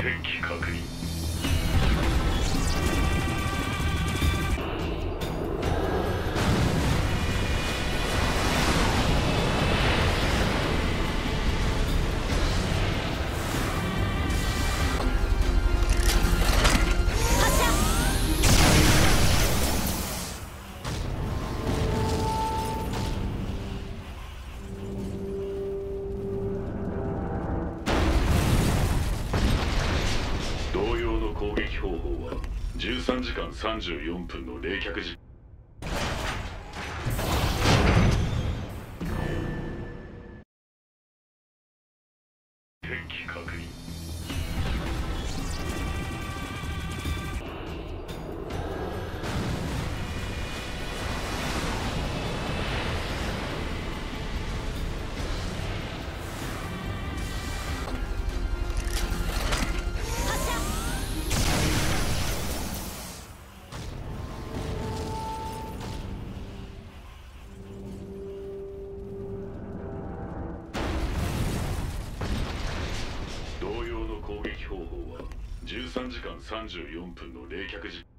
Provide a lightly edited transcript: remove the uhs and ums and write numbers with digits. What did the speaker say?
天気確認。同様の攻撃方法は13時間34分の冷却時。天気確認。同様の攻撃方法は13時間34分の冷却時。